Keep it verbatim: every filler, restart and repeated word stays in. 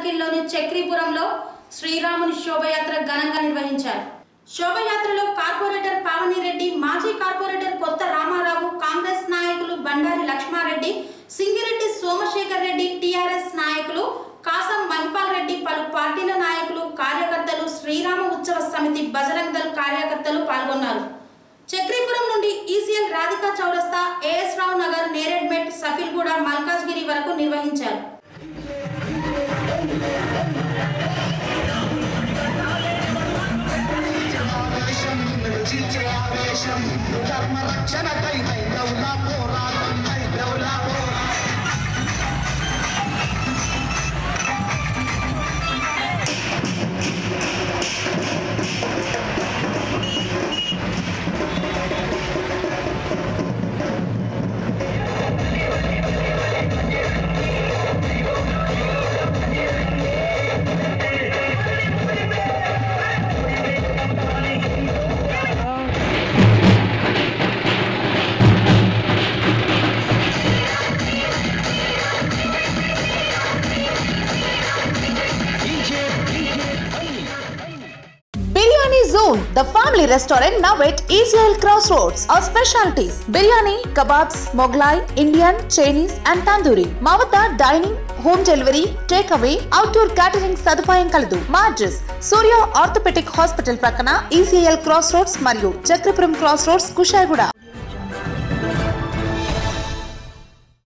సర్కిల్లోని చక్రీపురంలో శ్రీరాముని శోభయాత్ర ఘనంగా నిర్వహించారు. శోభయాత్రలో కార్పొరేటర్ పావనిరెడ్డి, మాజీ కార్పొరేటర్ కొత్త రామారావు, కాంగ్రెస్ నాయకులు బండారి లక్ష్మారెడ్డి, సింగిరెడ్డి సోమశేఖర్ రెడ్డి, టీఆర్ఎస్ నాయకులు కాసం మహిపాల్ రెడ్డి, పలు పార్టీల నాయకులు, కార్యకర్తలు, శ్రీరామ ఉత్సవ సమితి బజరంగ్ దళ్ కార్యకర్తలు పాల్గొన్నారు. చక్రీపురం నుండి ఈసీఎల్ రాధికా చౌరస్తా, ఏఎస్ రావు నగర్, నేరెడ్మెట్, సఫిల్గూడ, మల్కాజ్గిరి వరకు నిర్వహించారు. Zone, the family restaurant now at E C L Crossroads. Our specialties: biryani, kebabs, Mughlai, Indian, Chinese and Tandoori. Mavata dining, home delivery, takeaway, outdoor catering సదుపాయం కలదు. మా అడ్రస్ సూర్య ఆర్థోపెడిక్ హాస్పిటల్ ప్రక్కన E C L Crossroads మరియు Chakrapuram Crossroads, Kushaiguda.